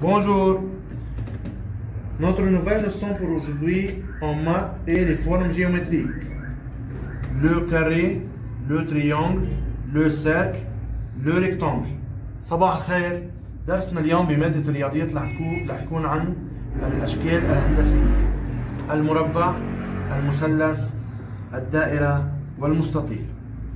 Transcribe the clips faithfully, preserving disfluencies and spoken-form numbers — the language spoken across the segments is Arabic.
Bonjour. Notre nouvelle leçon pour aujourd'hui en maths est les formes géométriques. Le carré, le triangle, le cercle, le rectangle. صباح الخير. درسنا اليوم بمادة الرياضيات رح يكون عن الأشكال الهندسية: المربع، المثلث، الدائرة والمستطيل.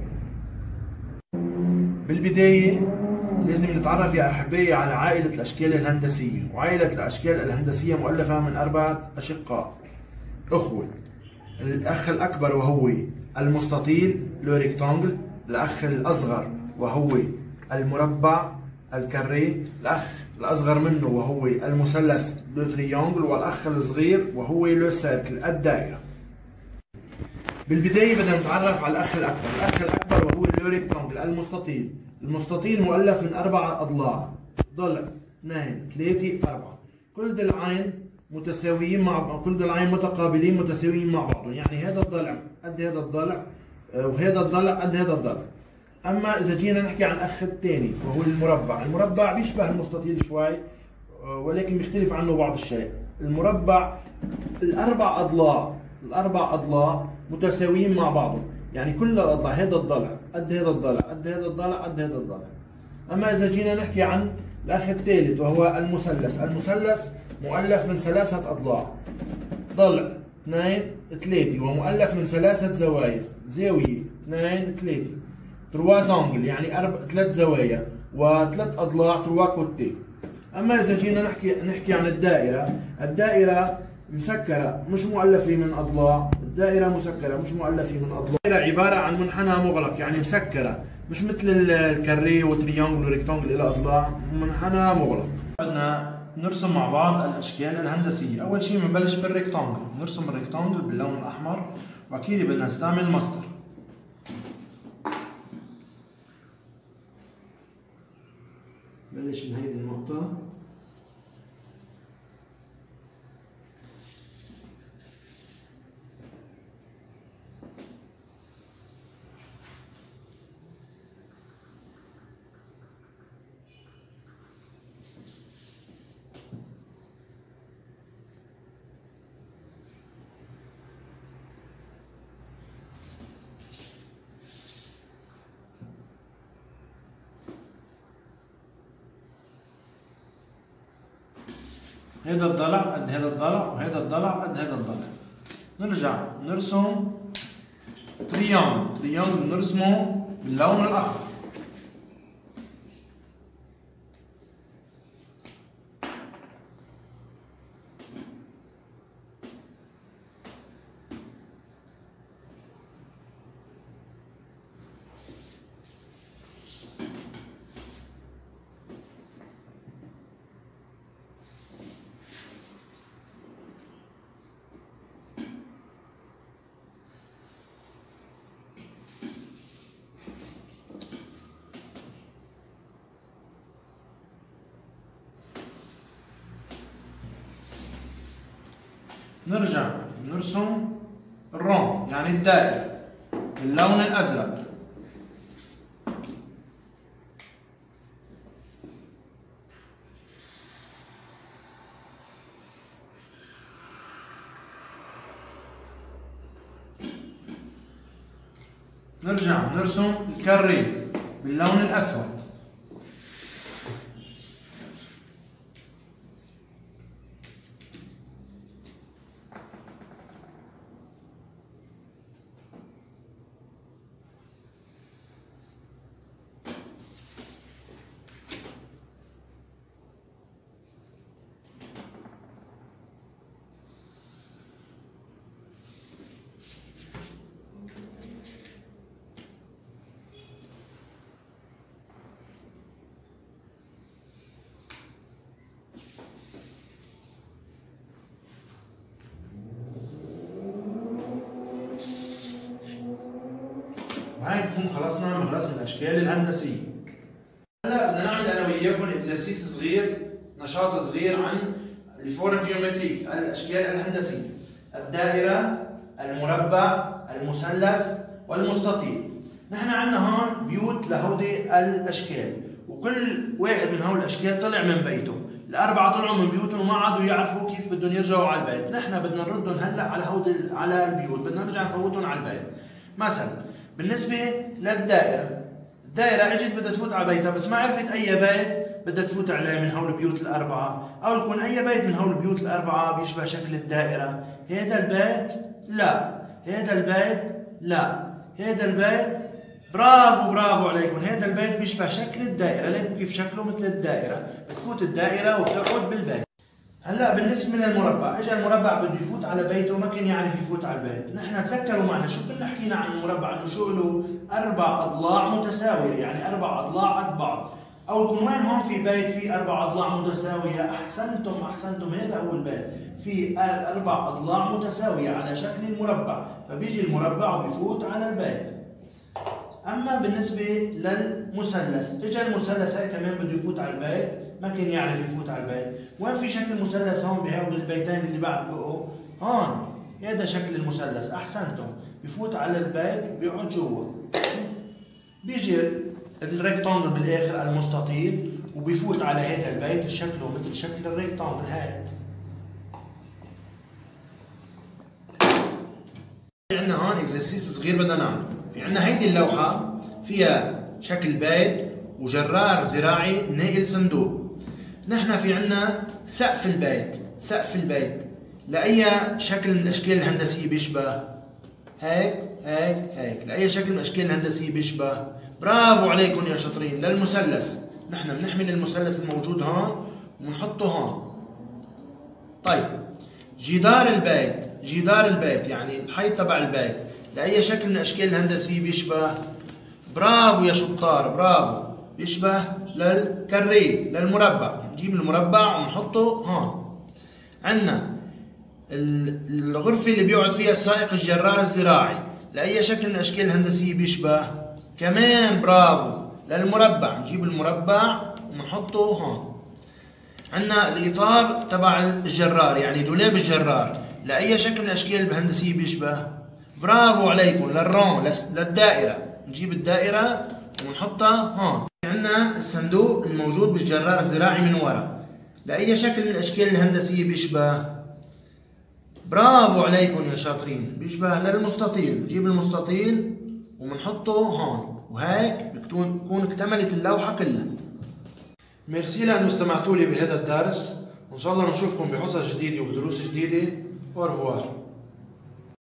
بالبداية لازم نتعرف يا أحبائي على عائلة الأشكال الهندسية، وعائلة الأشكال الهندسية مؤلفة من أربعة أشقاء أخوة. الأخ الأكبر وهو المستطيل لو ريكتانجل، الأخ الأصغر وهو المربع الكاري، الأخ الأصغر منه وهو المثلث لو تريانجل، والأخ الصغير وهو لو سيركل الدائرة. بالبداية بدنا نتعرف على الأخ الأكبر، الأخ الأكبر وهو لو ريكتانجل المستطيل. المستطيل مؤلف من أربعة أضلاع، ضلع، اثنين، ثلاثة، أربعة. كل ضلعين متساويين مع بعض، كل ضلعين متقابلين متساويين مع بعض، يعني هذا الضلع قد هذا الضلع وهذا الضلع قد هذا الضلع. أما إذا جينا نحكي عن الأخ الثاني فهو المربع، المربع بيشبه المستطيل شوي ولكن بيختلف عنه بعض الشيء. المربع الأربع أضلاع، الأربع أضلاع متساويين مع بعضهم، يعني كل الأضلاع هذا الضلع قد هذا الضلع قد هذا الضلع قد هذا الضلع. أما إذا جينا نحكي عن الأخ الثالث وهو المثلث، المثلث مؤلف من ثلاثة أضلاع، ضلع، اثنين، ثلاثة، ومؤلف من ثلاثة زوايا، زاوية، اثنين، ثلاثة، ترواز أنجل، يعني أربع ثلاث زوايا وثلاث أضلاع، تروا كوتي. أما إذا جينا نحكي نحكي عن الدائرة، الدائرة مسكرة مش مؤلفة من أضلاع، الدائرة مسكرة مش مؤلفة من أضلاع. الدائرة عبارة عن منحنى مغلق، يعني مسكرة، مش مثل الكاري والتريانجل والريكتانجل إلى أضلاع، منحنى مغلق. بدنا نرسم مع بعض الأشكال الهندسية. أول شيء بنبلش بالريكتانجل، نرسم الريكتانجل باللون الأحمر، وأكيد بدنا نستعمل ماستر. بلش من هيدي النقطة، هذا الضلع قد هذا الضلع وهذا الضلع قد هذا الضلع. نرجع نرسم تريانجل، تريانجل نرسمه باللون الأخضر. نرجع نرسم الرون يعني الدائرة باللون الأزرق. نرجع نرسم الكاري باللون الأسود. وهي نكون خلصنا من رسم الاشكال الهندسيه. هلا بدنا نعمل انا وياكم اكزرسيس صغير، نشاط صغير عن الفورم جيومتريك، الاشكال الهندسيه: الدائره، المربع، المثلث، والمستطيل. نحن عندنا هون بيوت لهودي الاشكال، وكل واحد من هول الاشكال طلع من بيته، الأربعة طلعوا من بيوتهم وما عادوا يعرفوا كيف بدهم يرجعوا على البيت، نحن بدنا نردهم هلا على هود على البيوت، بدنا نرجع نفوتهم على البيت. مثلا بالنسبة للدائرة، الدائرة اجت بدها تفوت على بيتها بس ما عرفت أي بيت بدها تفوت عليه من هول البيوت الأربعة، أو يكون أي بيت من هول البيوت الأربعة بيشبه شكل الدائرة. هيدا البيت لا، هيدا البيت لا، هيدا البيت برافو برافو عليكم، هيدا البيت بيشبه شكل الدائرة، ليكوا كيف شكله مثل الدائرة، بتفوت الدائرة وبتقعد بالبيت. هلا بالنسبة للمربع، اجى المربع بده يفوت على بيته وما كان يعرف يفوت على البيت، نحن تذكروا معنا شو كنا حكينا عن المربع انه شو له أربع أضلاع متساوية، يعني أربع أضلاع قد بعض، أو يكون وين هون في بيت في أربع أضلاع متساوية، أحسنتم أحسنتم هذا هو البيت، في أربع أضلاع متساوية على شكل المربع، فبيجي المربع وبيفوت على البيت. أما بالنسبة للمثلث، إجا المثلث هاي كمان بده يفوت على البيت، ما كان يعرف يفوت على البيت، وين في شكل مثلث هون بهول البيتين اللي بعد بقوا؟ هون، هذا شكل المثلث، أحسنتم، بيفوت على البيت وبيقعد جوا. بيجي الريكتانجل بالآخر المستطيل وبيفوت على هذا البيت شكله مثل شكل الريكتانجل هاي. في عندنا هون اكزرسيس صغير بدنا نعمله، في عندنا هيدي اللوحة فيها شكل بيت وجرار زراعي ناقل صندوق. نحن في عندنا سقف البيت، سقف البيت لأي شكل من الأشكال الهندسية بيشبه؟ هيك هيك هيك، لأي شكل من الأشكال الهندسية بيشبه؟ برافو عليكم يا شاطرين، للمثلث. نحن بنحمل المثلث الموجود هون وبنحطه هون. طيب جدار البيت، جدار البيت يعني الحيط تبع البيت لأي شكل من الأشكال الهندسية بيشبه؟ برافو يا شطار برافو، بيشبه للكري للمربع، نجيب المربع ونحطه هون. عندنا الغرفة اللي بيقعد فيها السائق الجرار الزراعي لأي شكل من الأشكال الهندسية بيشبه؟ كمان برافو للمربع، نجيب المربع ونحطه هون. عندنا الإطار تبع الجرار يعني دولاب الجرار لأي شكل من الأشكال الهندسية بيشبه؟ برافو عليكم للرون للدائرة، نجيب الدائرة ونحطها هون. عندنا الصندوق الموجود بالجرار الزراعي من ورا لأي شكل من الأشكال الهندسية بيشبه؟ برافو عليكم يا شاطرين، بيشبه للمستطيل، نجيب المستطيل وبنحطه هون، وهيك بتكون اكتملت اللوحة كلها. ميرسي لأنه استمعتوا لي بهذا الدرس، وإن شاء الله نشوفكم بحصص جديدة وبدروس جديدة. أو ريفوار.